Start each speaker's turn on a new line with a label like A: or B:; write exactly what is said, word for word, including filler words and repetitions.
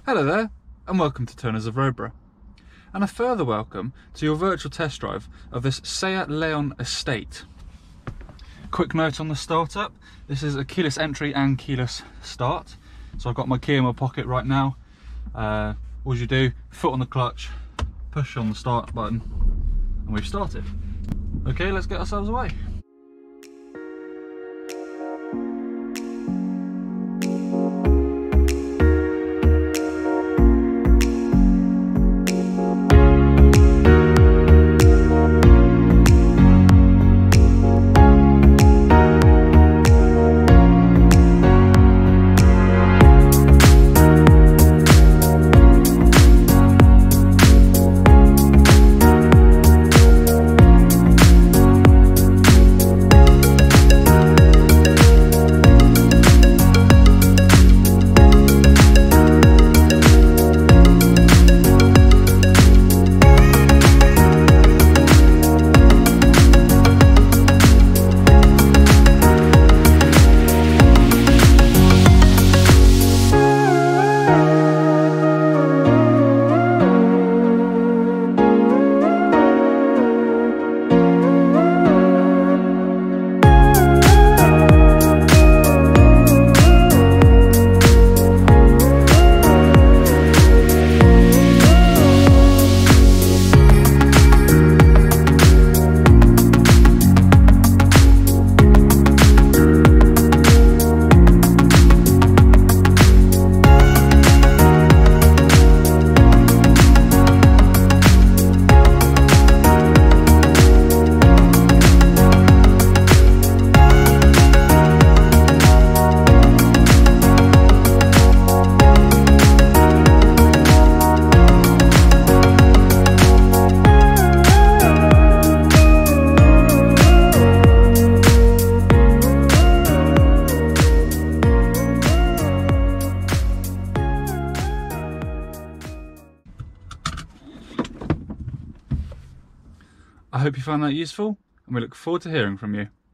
A: Hello there, and welcome to Turners of Roborough, and a further welcome to your virtual test drive of this Seat Leon Estate. Quick note on the startup: this is a keyless entry and keyless start, so I've got my key in my pocket right now. Uh, all you do, foot on the clutch, push on the start button, and we've started. Okay, let's get ourselves away. I hope you found that useful, and we look forward to hearing from you.